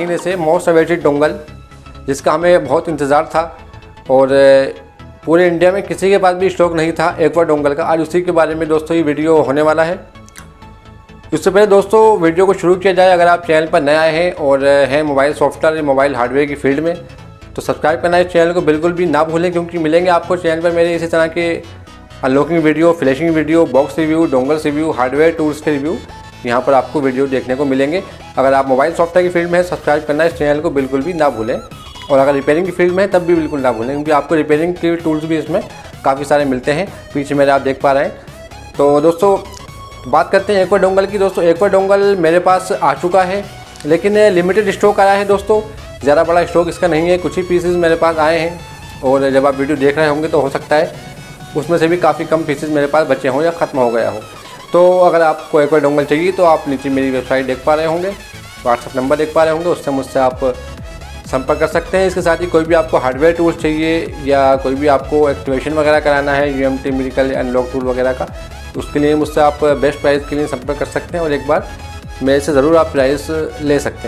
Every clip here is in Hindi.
महीने से मोस्ट अवेटेड डोंगल, जिसका हमें बहुत इंतज़ार था और पूरे इंडिया में किसी के पास भी स्टॉक नहीं था एक्वा डोंगल का। आज उसी के बारे में दोस्तों ये वीडियो होने वाला है। इससे पहले दोस्तों वीडियो को शुरू किया जाए, अगर आप चैनल पर नए आए हैं और हैं मोबाइल सॉफ्टवेयर मोबाइल हार्डवेयर की फील्ड में, तो सब्सक्राइब करना इस चैनल को बिल्कुल भी ना भूलें, क्योंकि मिलेंगे आपको चैनल पर मेरे इसी तरह के unlocking video, flashing video, box review, dongles review, hardware tools के रिव्यू यहाँ पर आपको वीडियो देखने को मिलेंगे। अगर आप मोबाइल सॉफ्टवेयर की फील्ड में है, सब्सक्राइब करना इस चैनल को बिल्कुल भी ना भूलें, और अगर रिपेयरिंग की फील्ड में है तब भी बिल्कुल ना भूलें, क्योंकि आपको रिपेयरिंग के टूल्स भी इसमें काफ़ी सारे मिलते हैं। पीछे मेरे आप देख पा रहे हैं। तो दोस्तों बात करते हैं एक्वा डोंगल की। दोस्तों एक्वा डोंगल मेरे पास आ चुका है, लेकिन लिमिटेड स्टॉक आया है दोस्तों, ज़्यादा बड़ा स्टॉक इसका नहीं है, कुछ ही पीसेस मेरे पास आए हैं। और जब आप वीडियो देख रहे होंगे तो हो सकता है उसमें से भी काफ़ी कम पीसेस मेरे पास बचे हों या ख़त्म हो गया हो। तो अगर आपको एक्वा डोंगल चाहिए तो आप नीचे मेरी वेबसाइट देख पा रहे होंगे, व्हाट्सअप नंबर देख पा रहे होंगे, उससे मुझसे आप संपर्क कर सकते हैं। इसके साथ ही कोई भी आपको हार्डवेयर टूल्स चाहिए या कोई भी आपको एक्टिवेशन वगैरह कराना है, UMT मेडिकल अनलॉक टूल वगैरह का, तो उसके लिए मुझसे आप बेस्ट प्राइस के लिए संपर्क कर सकते हैं और एक बार मेरे से ज़रूर आप प्राइस ले सकते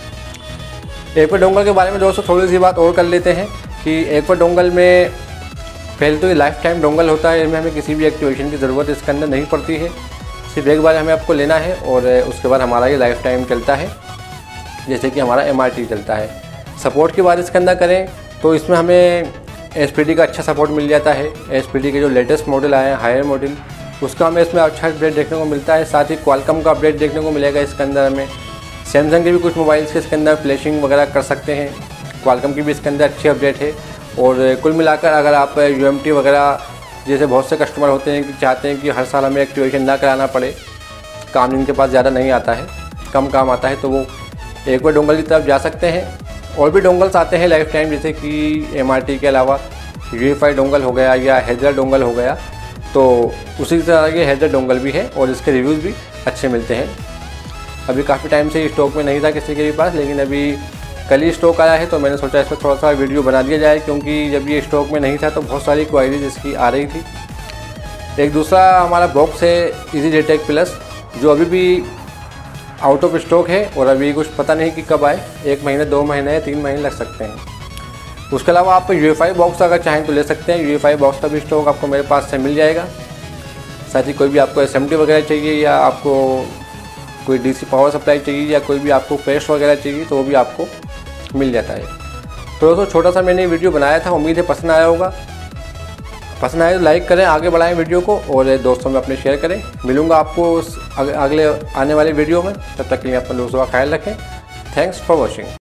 हैं। एक्वा डोंगल के बारे में दोस्तों थोड़ी सी बात और कर लेते हैं कि एक्वा डोंगल में पहले तो ये लाइफ टाइम डोंगल होता है, इसमें हमें किसी भी एक्टिवेशन की ज़रूरत इसके अंदर नहीं पड़ती है, सिर्फ एक बार हमें आपको लेना है और उसके बाद हमारा ये लाइफ टाइम चलता है, जैसे कि हमारा MRT चलता है। सपोर्ट की बात इसके अंदर करें तो इसमें हमें SPD का अच्छा सपोर्ट मिल जाता है। SPD के जो लेटेस्ट मॉडल आए हैं, हायर मॉडल, उसका हमें इसमें अच्छा अपडेट देखने को मिलता है। साथ ही क्वालकॉम का अपडेट देखने को मिलेगा इसके अंदर हमें। सैमसंग के भी कुछ मोबाइल्स के इसके अंदर फ्लैशिंग वगैरह कर सकते हैं, क्वालकॉम की भी इसके अंदर अच्छी अपडेट है। और कुल मिलाकर अगर आप UMT वगैरह, जैसे बहुत से कस्टमर होते हैं कि चाहते हैं कि हर साल हमें एक्टिवेशन ना कराना पड़े, काम जिनके पास ज़्यादा नहीं आता है, कम काम आता है, तो वो एक्वा डोंगल की तरफ जा सकते हैं। और भी डोंगल्स आते हैं लाइफ टाइम, जैसे कि MRT के अलावा UEFI डोंगल हो गया या हेजर डोंगल हो गया, तो उसी तरह के हेजर डोंगल भी है और इसके रिव्यूज़ भी अच्छे मिलते हैं। अभी काफ़ी टाइम से स्टॉक में नहीं था किसी के भी पास, लेकिन अभी कल ही स्टॉक आया है, तो मैंने सोचा इसमें थोड़ा सा वीडियो बना दिया जाए, क्योंकि जब ये स्टॉक में नहीं था तो बहुत सारी क्वायरीज इसकी आ रही थी। एक दूसरा हमारा बॉक्स है इजी डिटेक्ट प्लस, जो अभी भी आउट ऑफ स्टॉक है और अभी कुछ पता नहीं कि कब आए, 1 महीने 2 महीने या 3 महीने लग सकते हैं। उसके अलावा आप UEFI बॉक्स अगर चाहें तो ले सकते हैं, UEFI बॉक्स का भी स्टॉक आपको मेरे पास से मिल जाएगा। साथ ही कोई भी आपको SMT वगैरह चाहिए या आपको कोई DC पावर सप्लाई चाहिए या कोई भी आपको पेस्ट वगैरह चाहिए, तो वो भी आपको मिल जाता है। तो दोस्तों छोटा सा मैंने वीडियो बनाया था, उम्मीद है पसंद आया होगा। पसंद आए तो लाइक करें, आगे बढ़ाएं वीडियो को और दोस्तों में अपने शेयर करें। मिलूंगा आपको अगले आने वाले वीडियो में, तब तक के लिए अपने दोस्तों का ख्याल रखें। Thanks for watching.